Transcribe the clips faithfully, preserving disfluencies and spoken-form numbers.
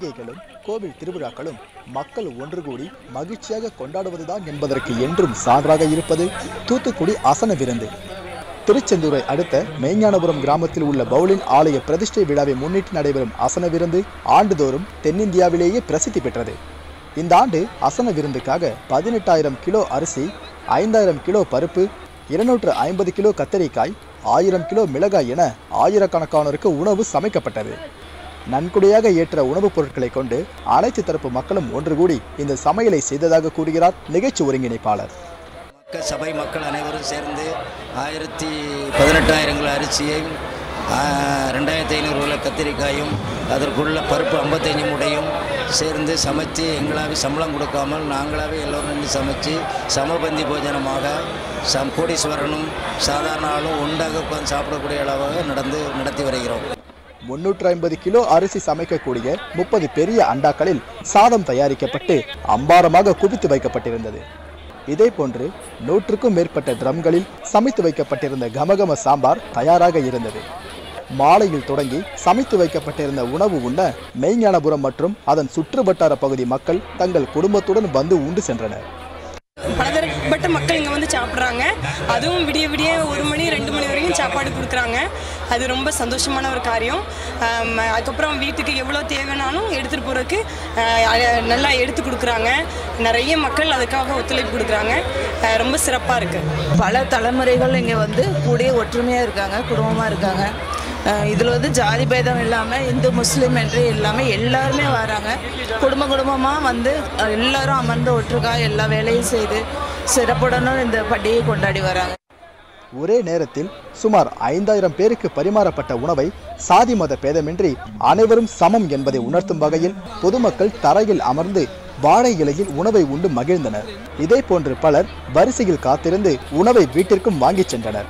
பண்டிகைகளும் கோவில் திருவிழாக்களும் மக்கள் ஒன்று கூடி மகிழ்ச்சியாக கொண்டாடுவதுதான் என்பதற்கு என்றும் சான்றாக இருப்பது தூத்துக்குடி அசன விருந்து. திருச்செந்தூரை அடுத்த மெய்ஞானபுரம் கிராமத்தில் உள்ள பவுலின் ஆலய பிரதிஷ்டை விழாவை முன்னிட்டு நடைபெறும் அசன விருந்து ஆண்டுதோறும் தென்னிந்தியாவிலேயே பிரசித்தி பெற்றது. இந்த ஆண்டு அசன விருந்துக்காக பதினெட்டாயிரம் கிலோ அரிசி, ஐந்தாயிரம் கிலோ பருப்பு, இருநூற்று ஐம்பது கிலோ கத்தரிக்காய், ஆயிரம் கிலோ மிளகாய் என ஆயிரக்கணக்கானோருக்கு உணவு சமைக்கப்பட்டது. நன்கொடையாக ஏற்ற உணவுப் பொருட்களை கொண்டு அனைத்து தரப்பு மக்களும் ஒன்று கூடி இந்த சமையலை செய்ததாக கூறுகிறார் நிகழ்ச்சி ஒருங்கிணைப்பாளர். மக்கள் சபை மக்கள் அனைவரும் சேர்ந்து ஆயிரத்தி பதினெட்டாயிரம் கிலோ அரிசியையும் ரெண்டாயிரத்தி ஐநூறு கிலோ கத்திரிக்காயும் அதற்குள்ள பருப்பு ஐம்பத்தஞ்சு மூட்டையும் சேர்ந்து சமைச்சு எங்களாவே சம்பளம் கொடுக்காமல் நாங்களாவே எல்லோரும் சமைச்சு சமபந்தி போஜனமாக சம் கோடீஸ்வரனும் சாதாரண ஆளும் ஒன்றாக உட்கார்ந்து சாப்பிடக்கூடிய அளவாக நடந்து நடத்தி வருகிறோம். முன்னூற்று ஐம்பது கிலோ அரிசி சமைக்கக்கூடிய முப்பது பெரிய அண்டாக்களில் சாதம் தயாரிக்கப்பட்டு அம்பாரமாக குவித்து வைக்கப்பட்டிருந்தது. இதே போன்று நூற்றுக்கும் மேற்பட்ட ட்ரம்களில் சமைத்து வைக்கப்பட்டிருந்த கமகம சாம்பார் தயாராக இருந்தது. மாலையில் தொடங்கி சமைத்து வைக்கப்பட்டிருந்த உணவு உண்ண மெய்ஞானபுரம் மற்றும் அதன் சுற்றுவட்டார பகுதி மக்கள் தங்கள் குடும்பத்துடன் வந்து உண்டு சென்றனர். பலதரப்பட்ட மக்கள் இங்கே வந்து சாப்பிட்றாங்க. அதுவும் விடிய விடிய ஒரு மணி ரெண்டு மணி வரைக்கும் சாப்பாடு கொடுக்குறாங்க. அது ரொம்ப சந்தோஷமான ஒரு காரியம். அதுக்கப்புறம் வீட்டுக்கு எவ்வளோ தேவைனாலும் எடுத்துகிட்டு போகிறதுக்கு நல்லா எடுத்து கொடுக்குறாங்க. நிறைய மக்கள் அதுக்காக ஒத்துழைப்பு கொடுக்குறாங்க. ரொம்ப சிறப்பாக இருக்குது. பல தலைமுறைகள் இங்கே வந்து கூடிய ஒற்றுமையாக இருக்காங்க, குடும்பமாக இருக்காங்க. இதில் வந்து ஜாதி பேதம் இல்லாமல் இந்து முஸ்லீம் என்று இல்லாமல் எல்லாருமே வராங்க. குடும்ப குடும்பமாக வந்து எல்லாரும் அமர்ந்து ஒற்றுக்காக எல்லா வேலையும் செய்து சிறப்புடனும் இந்த பண்டிகையை கொண்டாடி வராங்க. ஒரே நேரத்தில் சுமார் ஐந்தாயிரம் பேருக்கு பரிமாறப்பட்ட உணவை சாதி மத பேதமின்றி அனைவரும் சமம் என்பதை உணர்த்தும் வகையில் பொதுமக்கள் தரையில் அமர்ந்து வாழை இலையில் உணவை உண்டு மகிழ்ந்தனர். இதே போன்று பலர் வரிசையில் காத்திருந்து உணவை வீட்டிற்கும் வாங்கிச் சென்றனர்.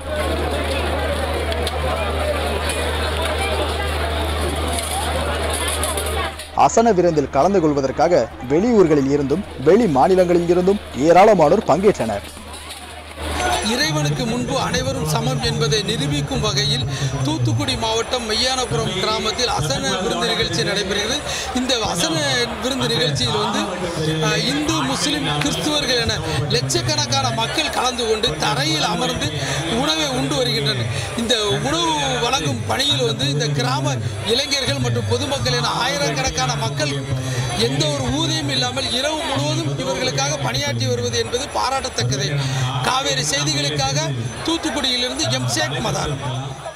அசன விருந்தில் கலந்து கொள்வதற்காக வெளியூர்களில் இருந்தும் வெளி மாநிலங்களில் இருந்தும் ஏராளமானோர் பங்கேற்றனர். இறைவனுக்கு முன்பு அனைவரும் சமம் என்பதை நிரூபிக்கும் வகையில் தூத்துக்குடி மாவட்டம் மெய்ஞானபுரம் கிராமத்தில் அசன விருந்து நிகழ்ச்சி நடைபெறுகிறது. இந்த அசன விருந்து நிகழ்ச்சியில் வந்து இந்து முஸ்லிம் கிறிஸ்துவர்கள் என லட்சக்கணக்கான மக்கள் கலந்து கொண்டு தரையில் அமர்ந்து உணவை உண்டு வருகின்றனர். இந்த உணவு வழங்கும் பணியில் வந்து இந்த கிராம இளைஞர்கள் மற்றும் பொதுமக்கள் என ஆயிரக்கணக்கான மக்கள் எந்த ஒரு ஊதியம் இல்லாமல் இரவு முழுவதும் இவர்களுக்காக பணியாற்றி வருவது என்பது பாராட்டத்தக்கது. காவேரி செய்திகளுக்காக தூத்துக்குடியிலிருந்து எம் ஷேக் மதார்.